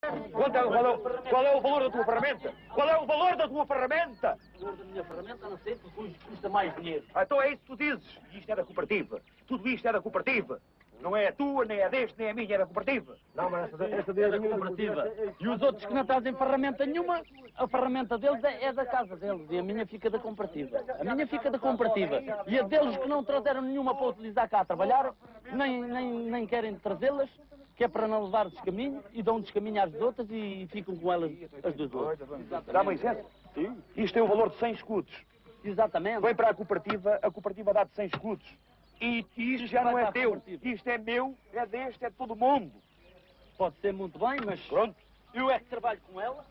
Qual é o valor da tua ferramenta? Qual é o valor da tua ferramenta? O valor da minha ferramenta não sei porque custa mais dinheiro. Então é isso que tu dizes. Isto é da cooperativa. Tudo isto é da cooperativa. Não é a tua, nem a deste, nem a minha, é da cooperativa. Não, mas essa é da cooperativa. E os outros que não trazem ferramenta nenhuma, a ferramenta deles é da casa deles e a minha fica da cooperativa. A minha fica da cooperativa. E a deles que não trouxeram nenhuma para utilizar cá a trabalhar, nem querem trazê-las, que é para não levar descaminho, e dão descaminho às outras e ficam com elas as duas outras. Dá-me licença? Sim. Isto tem o valor de 100 escudos. Exatamente. Vem para a cooperativa dá-te 100 escudos. E isto já não é teu. Isto é meu, é deste, é de todo mundo. Pode ser muito bem, mas Pronto. eu é que trabalho com ela.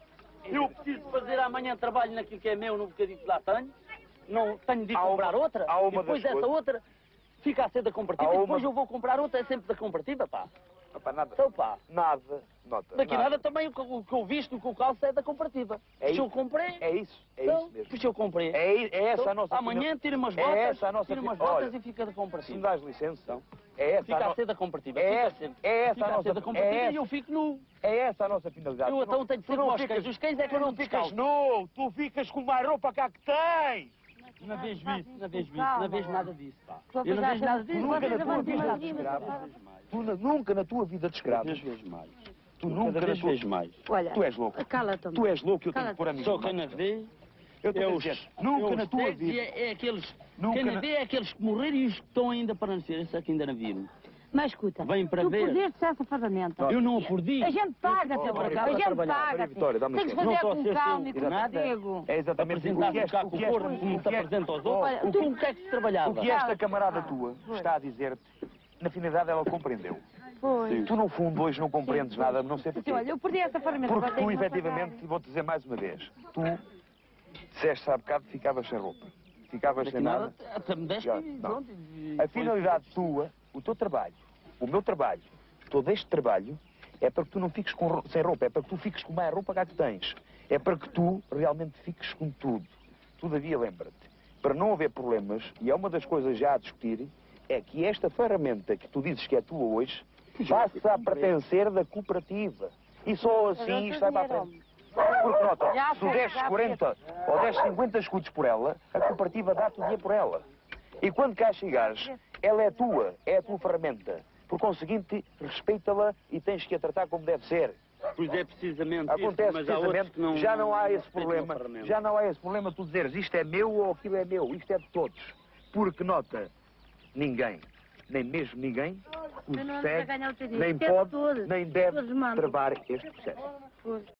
Eu preciso fazer amanhã trabalho naquilo que é meu, no bocadinho que lá tenho. Não tenho de ir comprar outra. E depois essa outra fica a ser da cooperativa. E depois eu vou comprar outra, é sempre da cooperativa, pá. Opa, nada. Então, pá. Nada. Nota. Daqui nada também o que eu visto, o que eu calço é da cooperativa. É Se eu comprei. É isso. É então, isso mesmo. Pois eu comprei. É essa então, a nossa amanhã tira umas botas. É essa a nossa tira umas Olha, botas e fica da se cooperativa. me dás licença, então. É essa Fica a ser da cooperativa. É Fica essa, sempre. é essa Fica a a nossa ser da cooperativa e eu fico nu. É essa a nossa finalidade. Eu então tenho de ser como os cães. Os cães é que tu não ficas nu, tu ficas com mais roupa cá que tens. Não vejo isso, não vejo isso, não vejo nada disso, pá. Eu Eu não vejo nada disso. Nunca na tua vida de escravo. Tu nunca na tua vida de escravo. Vejo mais. Tu nunca na tua... vejo mais. Olha, Tu és louco. cala-te. Tu és louco, eu tenho que pôr a minha. Só quem nas vê. Eu estou a dizer, nunca na tua vida. É aqueles. Nunca Quem na- nas vê é aqueles que morreram e os que estão ainda para nascer. Esses aqui ainda não viram. Mas escuta, Vem para tu ver. perdeste essa ferramenta. Eu não a perdi. A gente paga-te, Eu a acabo de gente trabalhar. Maria paga-te. Vitória, dá-me Tens que licença. Não fazer estou a com ser calma e seu com nada. sossego. É exatamente Apresentar cá com o corpo, como se apresenta aos outros. Olha, O que é que se trabalhava? O que esta camarada tua está a dizer-te, na finalidade ela compreendeu. Foi. Tu, no fundo, hoje não compreendes nada, não sei porquê. Assim, olha, eu perdi essa ferramenta. Porque agora tenho tu, que pagar. efetivamente, vou-te dizer mais uma vez, tu disseste há bocado que ficavas sem roupa. Ficavas sem nada. Até me deste Já, e não. pronto. A finalidade tua, o teu trabalho, o meu trabalho, todo este trabalho, é para que tu não fiques sem roupa, é para que tu fiques com mais roupa cá que tens. É para que tu realmente fiques com tudo. Todavia, lembra-te, para não haver problemas, e é uma das coisas já a discutir, é que esta ferramenta que tu dizes que é tua hoje, passa a pertencer da cooperativa. E só assim isto vai para a frente. Porque, nota, Já se tu sei, des já 40 ou des 50 escudos por ela, a cooperativa dá-te o dinheiro por ela. E quando cá chegares, ela é a tua ferramenta. Por conseguinte, respeita-la e tens que a tratar como deve ser. Pois é precisamente Acontece isso, mas há outros precisamente, que não, já não há esse respeitam problema, a ferramenta. já não há esse problema tu dizeres isto é meu ou aquilo é meu, isto é de todos. Porque, nota, ninguém, nem mesmo ninguém, Eu não ando a consegue, ganhar o teu nem dinheiro. pode, Todos. nem deve Todos mandam. travar este processo.